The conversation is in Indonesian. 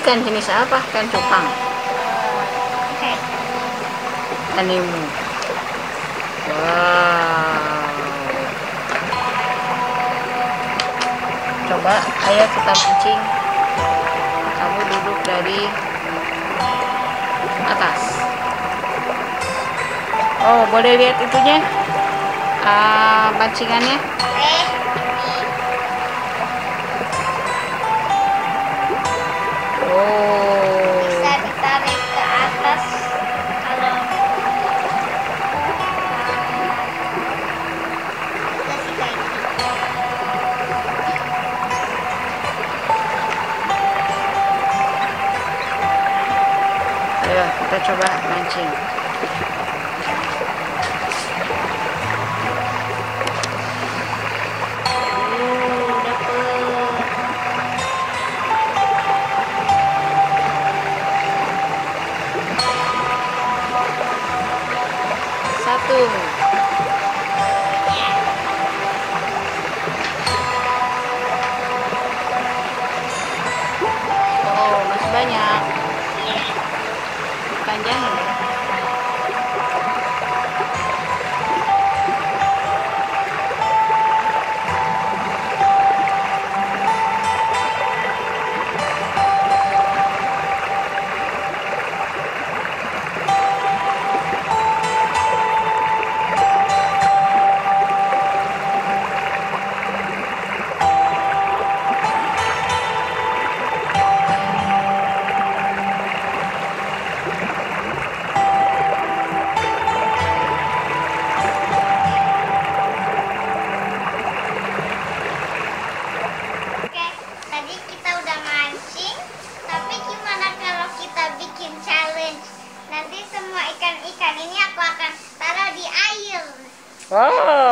ikan jenis apa? Ikan cupang. Animu. Wow. Coba ayah kita pancing. Kamu duduk dari atas. Oh, boleh lihat itunya? Pancingannya. Oh. Bisa ditarik ke atas kalau kasih kayak gini. Ayo kita coba mancing. Satu. Oh, masih banyak. Panjang ya? Oke, tadi kita udah mancing, tapi gimana kalau kita bikin challenge? Nanti semua ikan-ikan ini aku akan taruh di air. Wow.